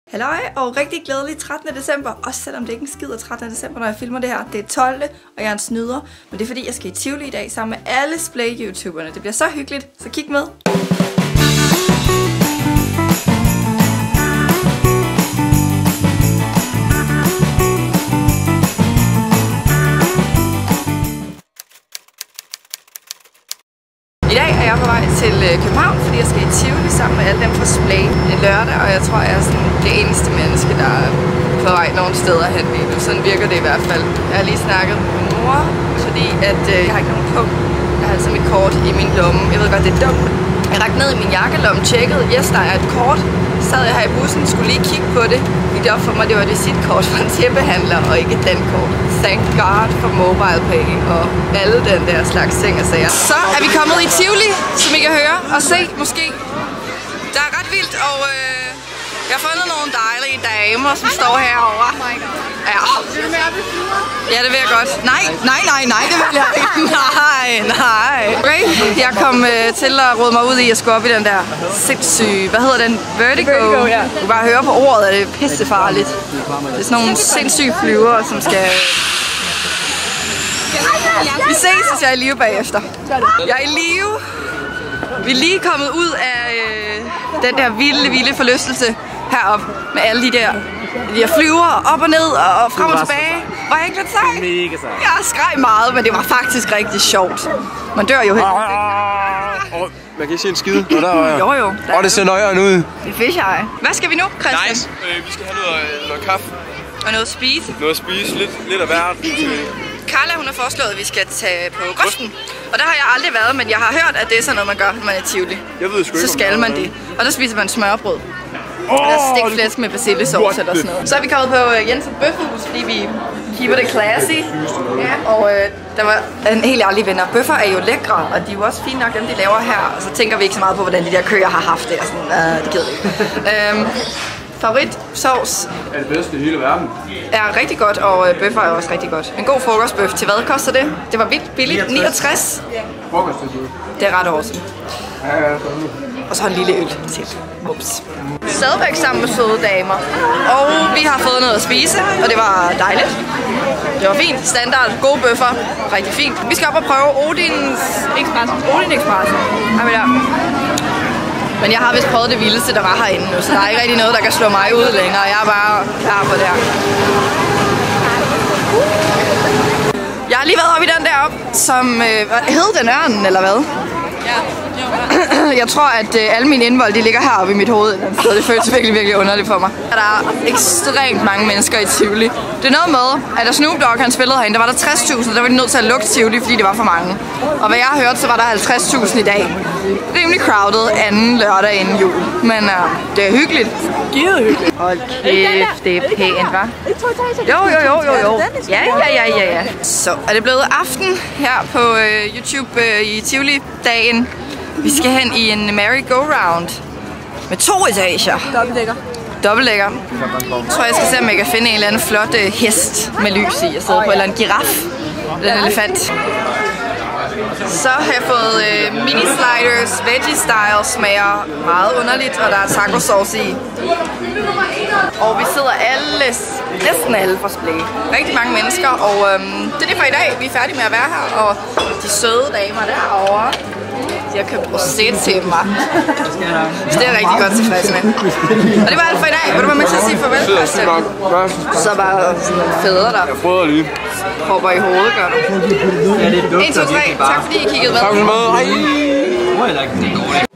Halløj og rigtig glædelig 13. december, også selvom det ikke er en skid af 13. december, når jeg filmer det her. Det er 12. og jeg er en snyder, men det er fordi, jeg skal i Tivoli i dag sammen med alle Splay-youtuberne. Det bliver så hyggeligt, så kig med. I dag er jeg på vej til København, fordi jeg skal i Tivoli sammen med alle dem fra Splay. Det er lørdag, og jeg tror, jeg er sådan det eneste menneske, der er på vej nogle steder hen lige nu. Sådan virker det i hvert fald. Jeg har lige snakket med min mor, fordi at, jeg har ikke nogen punkt. Jeg har altså mit kort i min lomme. Jeg ved godt, det er dumt. Jeg rakte ned i min jakkelomme, tjekkede, yes, der er et kort. Så sad jeg her i bussen, skulle lige kigge på det. Det er op for mig, det var et visitkort fra en tæppehandler, og ikke et dankort. Thank God for MobilePay og alle den der slags ting og sager. Så er vi kommet i Tivoli, som I kan høre og se måske. Der er ret vildt, og jeg har fundet nogle dejlige damer, som står herovre. Ja. Ja, det vil jeg godt. Nej, det vil jeg ikke. Nej. Okay, jeg kom til at rode mig ud i at skulle op i den der sindssyge, hvad hedder den? Vertigo. Ja. Du kan bare høre på ordet, at det er pissefarligt. Det er sådan nogle sindssyge flyvere, som skal... Vi ses, hvis jeg er i live bagefter. Jeg er i live. Vi er lige kommet ud af den der vilde forlystelse heroppe med alle de der flyver op og ned og frem og tilbage. Var jeg ikke lidt sej? Mega sej. Jeg skreg meget, men det var faktisk rigtig sjovt. Man dør jo helt. Man kan ikke se en skide. Jo. Det ser nøjeren ud. Det fish jeg. Hvad skal vi nu, Christian? Nice. Vi skal have noget kaffe. Og noget at spise. Noget at spise. Lidt af hvert. Carla, hun har foreslået, at vi skal tage på Grøften. Og der har jeg aldrig været, men jeg har hørt, at det er sådan noget, man gør, når man er i Tivoli. Jeg ved sgu ikke, så skal man det. Og der spiser man smørbrød. Eller stegt flæsk med persillesauce eller sådan noget. Så er vi kommet på Jensen Bøffehus, fordi vi keeper det classy. Og der var en helt ærlig venner. Bøffer er jo lækre, og de er jo også fine nok, dem de laver her. Og så tænker vi ikke så meget på, hvordan de der køer har haft det. Og sådan, det gider vi ikke. Favoritsauce er det bedste i hele verden. Er rigtig godt, og bøffer er også rigtig godt. En god frokostbøf. Til hvad koster det? Det var vildt billigt. 69. Det er ret awesome. Og så en lille øl til. Ups. Stadigvæk sammen med søde damer. Og vi har fået noget at spise, og det var dejligt. Det var fint. Standard. Gode bøffer. Rigtig fint. Vi skal op og prøve Odins Express. Men jeg har vist prøvet det vildeste, der var herinde nu, så der er ikke rigtig noget, der kan slå mig ud længere. Jeg er bare klar på det her. Jeg har lige været oppe i den deroppe, som hed den Ørnen, eller hvad? Ja. Jeg tror, at alle mine indvold, de ligger heroppe i mit hoved. Så det føles virkelig underligt for mig. Der er ekstremt mange mennesker i Tivoli. Det er noget med, at da Snoop Dogg han spillede herinde, der var der 60.000, der var de nødt til at lukke Tivoli, fordi det var for mange. Og hvad jeg har hørt, så var der 50.000 i dag. Rimelig crowded anden lørdag inden jul. Men det er hyggeligt. Givet hyggeligt. Hold kæft, det er pænt, hva'? Jo. Ja. Så er det blevet aften her på YouTube i Tivoli-dagen. Vi skal hen i en merry-go-round med 2 etager. Dobbeltdækker. Jeg tror, jeg skal se, om jeg kan finde en eller anden flot hest med lys i at sidde på, eller en giraf, eller en elefant. Så har jeg fået mini-sliders, veggie-style, smager meget underligt, og der er tacosauce i. Og vi sidder næsten alle fra Splay. Rigtig mange mennesker, og det er det for i dag. Vi er færdige med at være her, og de søde damer derovre, jeg kan procede til mig. Så det er jeg rigtig godt tilfreds med. Og det var alt for i dag. Vil du være med til at sige farvel, Christian? Så bare fædre der. Jeg prøver lige. Hopper i hovedet, gør du. 1, 2, 3. Tak fordi I kiggede med. Tak for det. Hej.